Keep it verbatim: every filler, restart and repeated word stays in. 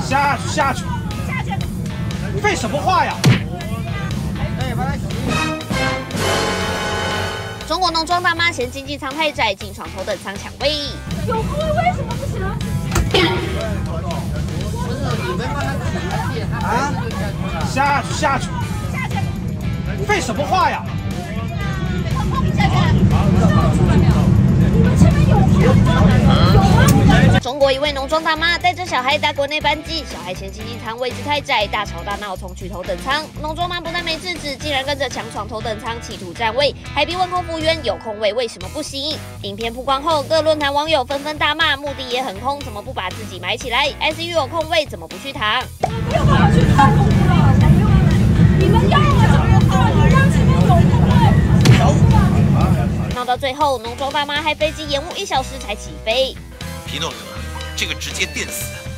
下去下去下去！ 废什么话呀！哎，把他洗。 中国农庄大妈嫌经济舱太窄，进床头等舱抢位。有空位为什么不行？ 啊！下去下去下去！ 废什么话呀！ 下去！你们前面有有吗？中国一位农庄大妈带着小孩搭国内班机，小孩嫌经济舱位置太窄，大吵大闹，冲去头等舱。农庄妈不但没制止，竟然跟着抢闯头等舱，企图占位，还逼问空服员有空位为什么不行？影片曝光后，各论坛网友纷纷大骂，目的也很空，怎么不把自己埋起来 ？I C U 有空位，怎么不去躺？ 没有办法去看空服了，你们要啊，怎么要看？你让前面有空位。 闹到最后，农庄大妈还飞机延误一小时才起飞。 皮诺德，这个直接电死。